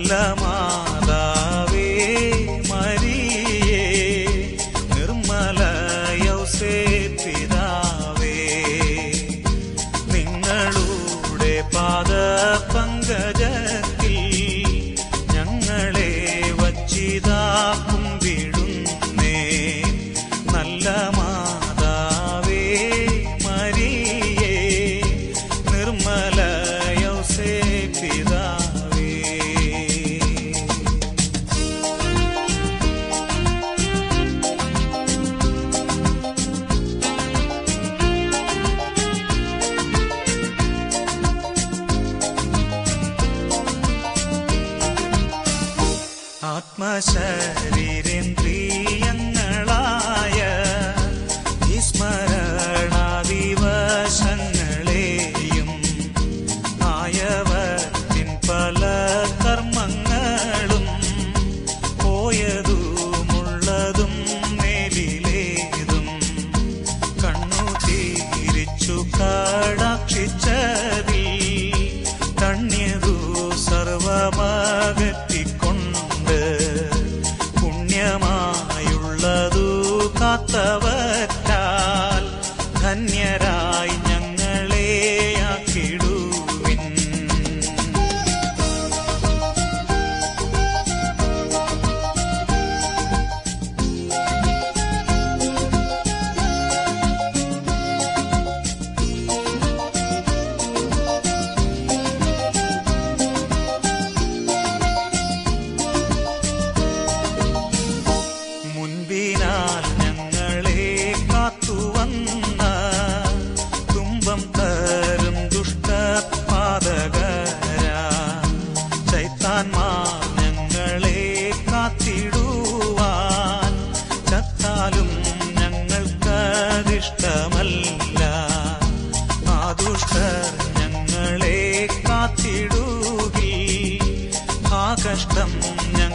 നല്ല മാതാവേ മരിയേ നിർമ്മല യൗസേപ്പിതാവേ നിങ്ങളുടെ പാദപങ്കജത്തിൽ ഞങ്ങളെ വച്ചിതാ കുമ്പിടുന്നേ നല്ല മാതാവേ മരിയേ നിർമ്മല യൗസേപ്പിതാവേ ആത്മശരീരേന്ദ്രിയങ്ങളായ വിസ്മരണാദിവശങ്ങളെയും ആയവത്തിൻ പല കർമ്മങ്ങളും പോയതുമുള്ളതും മേലിലേതും കണ്ണു തിരിച്ചു കടാക്ഷിച്ചതിൽ തണ്യതു സർവമകറ്റിക്കൊണ്ട് പുണ്യമായുള്ളതു കാത്തവറ്റാൽ ധന്യരായി ഞങ്ങളെ ആക്കിടുവിൻ മുൻപിനാൽ ഞങ്ങളെ കാത്തുവന്ന തുമ്പം തരും ദുഷ്ടപാതകരാ ചൈത്താന്മാർ ഞങ്ങളെ കാത്തിടുവാൻ ചത്താലും ഞങ്ങൾക്കതിഷ്ടമല്ല ആ ദുഷ്ടർ ഞങ്ങളെ കാത്തിടുകി ആ കഷ്ടം